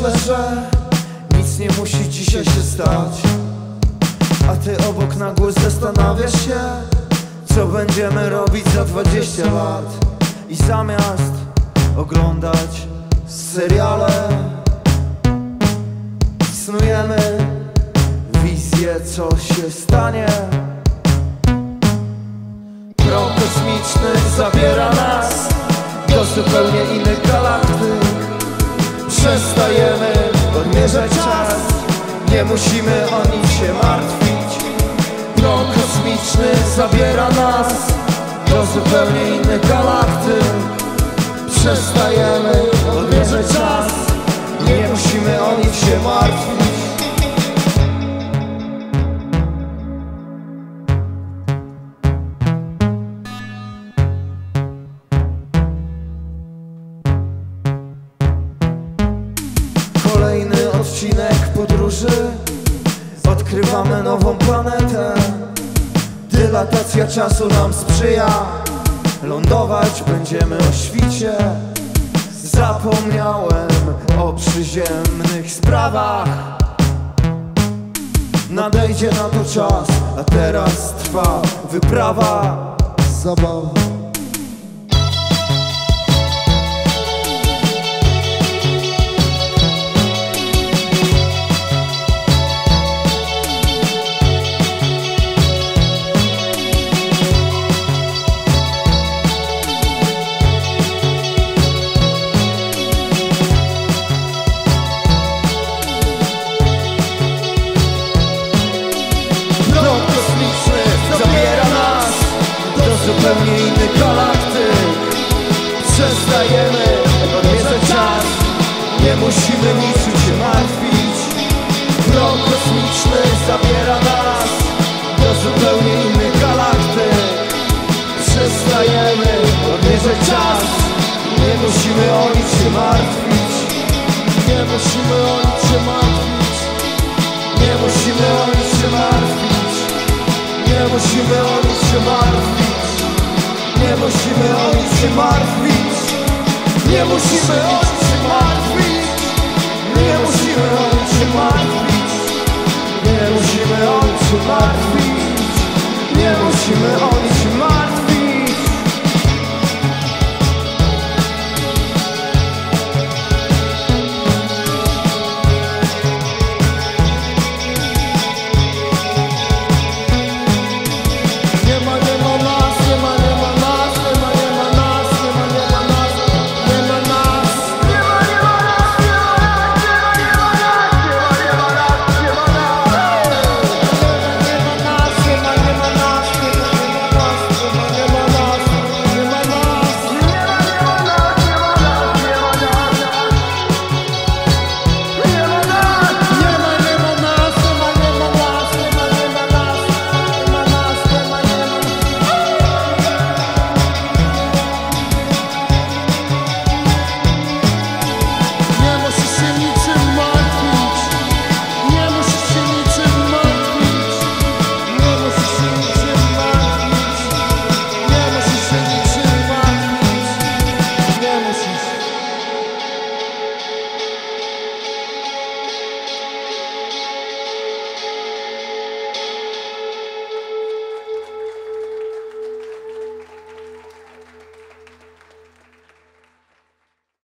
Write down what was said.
Myślę, że nic nie musi dzisiaj się stać, a ty obok na głos zastanawiasz się, co będziemy robić za 20 lat. I zamiast oglądać seriale, snujemy wizję, co się stanie. Prąd kosmiczny zabiera nas do zupełnie innych galaktyk. Przestajemy odmierzać czas, nie musimy o nic się martwić. Prąd kosmiczny zabiera nas do zupełnie innych galaktyk. Przestajemy odmierzać czas, nie musimy o nic się martwić. Kolejny odcinek podróży, odkrywamy nową planetę. Dylatacja czasu nam sprzyja, lądować będziemy o świcie. Zapomniałem o przyziemnych sprawach. Nadejdzie na to czas, a teraz trwa wyprawa, zabawa. Zupełnie inny galaktyk. Przestajemy odmierzać czas, nie musimy niczym się martwić. Prąd kosmiczny zabiera nas do zupełnie innych galaktyk. Przestajemy odmierzać czas, nie musimy o nic się martwić. Nie musimy o nic się martwić. Nie musimy o nic się martwić. Nie musimy o nic się martwić. Nie musimy o nic się martwić. Nie musimy o nic się martwić. Nie musimy o nic się martwić. Nie musimy o nic się martwić. Nie musimy o